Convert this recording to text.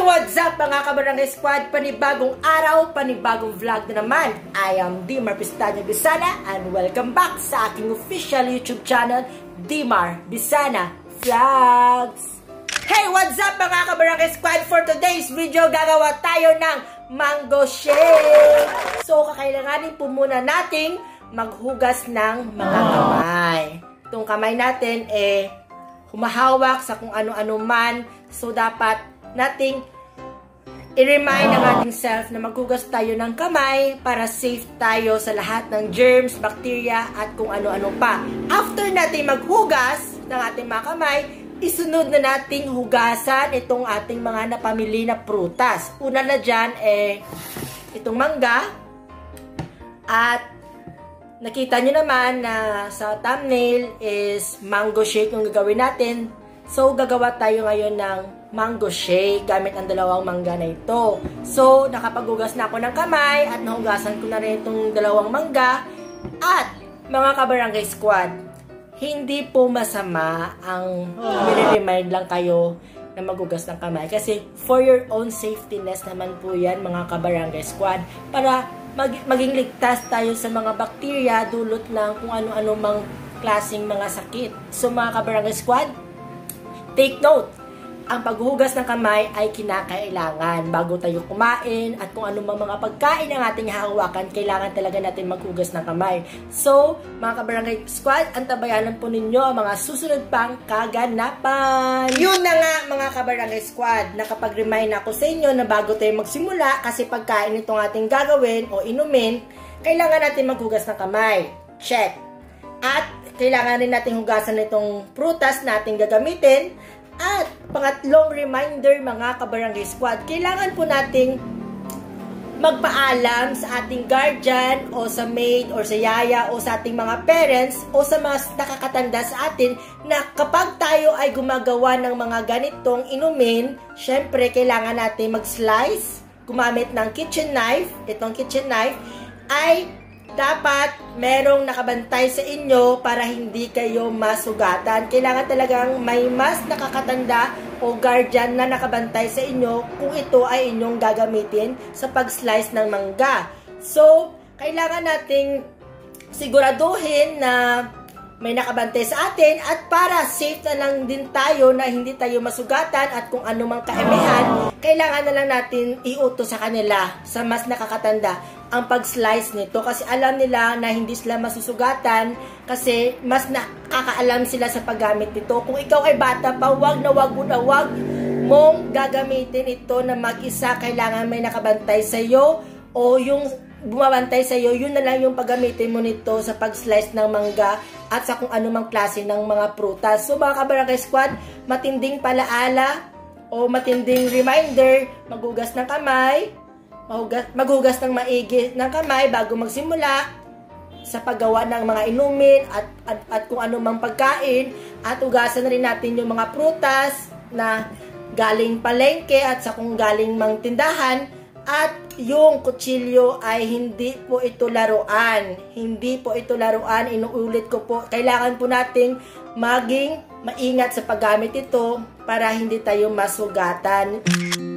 What's up mga kabarangay squad? Panibagong araw, panibagong vlog na naman. I am Dimar Pistanya Bisana and welcome back sa aking official YouTube channel, Dimar Bisana Vlogs. Hey, what's up mga kabarangay squad? For today's video, gagawa tayo ng mango shake. So, kakailanganin po muna nating maghugas ng mga kamay. Itong kamay natin humahawak sa kung ano-ano man. So, dapat nating i-remind ang ating self na maghugas tayo ng kamay para safe tayo sa lahat ng germs, bacteria, at kung ano-ano pa. After natin maghugas ng ating mga kamay, isunod na nating hugasan itong ating mga napamili na prutas. Una na dyan, itong mangga. At nakita nyo naman na sa thumbnail is mango shake yung gagawin natin. So, gagawa tayo ngayon ng mango shake gamit ang dalawang mangga na ito. So, nakapaghugas na ako ng kamay at nahugasan ko na rin itong dalawang mangga. At, mga kabarangay squad, hindi po masama ang nire-remind lang kayo na maghugas ng kamay. Kasi, for your own safetyness naman po yan, mga kabarangay squad. Para maging ligtas tayo sa mga bakterya dulot ng kung ano-ano mang klaseng mga sakit. So, mga kabarangay squad, take note, ang paghugas ng kamay ay kinakailangan bago tayo kumain at kung anumang mga pagkain ang ating hahawakan, kailangan talaga natin maghugas ng kamay. So, mga kabarangay squad, antabayanan po ninyo ang mga susunod pang kaganapan. Yun na nga mga kabarangay squad, nakapag-remind ako sa inyo na bago tayo magsimula kasi pagkain itong ating gagawin o inumin, kailangan natin maghugas ng kamay. Check. At kailangan rin natin hugasan itong prutas na ating gagamitin. At pangatlong reminder mga kabarangay squad, kailangan po nating magpaalam sa ating guardian o sa maid o sa yaya o sa ating mga parents o sa mga nakakatanda sa atin na kapag tayo ay gumagawa ng mga ganitong inumin, syempre kailangan natin mag-slice, gumamit ng kitchen knife. Itong kitchen knife ay dapat merong nakabantay sa inyo para hindi kayo masugatan. Kailangan talagang may mas nakakatanda o guardian na nakabantay sa inyo kung ito ay inyong gagamitin sa pag-slice ng mangga. So, kailangan nating siguraduhin na may nakabantay sa atin at para safe na lang din tayo na hindi tayo masugatan at kung anumang kaemehan, kailangan na lang natin iutos sa kanila, sa mas nakakatanda, ang pag-slice nito kasi alam nila na hindi sila masusugatan kasi mas nakakaalam sila sa paggamit nito. Kung ikaw ay bata pa, wag mong gagamitin ito na mag-isa. Kailangan may nakabantay sa iyo o yung bumabantay sa iyo, yun na lang yung paggamitin mo nito sa pag-slice ng mangga at sa kung anumang klase ng mga prutas. So mga kabarangay squad, matinding palaala o matinding reminder, maghugas ng kamay, maghugas ng maigi ng kamay bago magsimula sa paggawa ng mga inumin at kung anumang pagkain, at hugasan na rin natin yung mga prutas na galing palengke at sa kung galing mang tindahan. At yung kutsilyo ay hindi po ito laruan. Hindi po ito laruan. Inuulit ko po, kailangan po nating maging maingat sa paggamit ito para hindi tayo masugatan.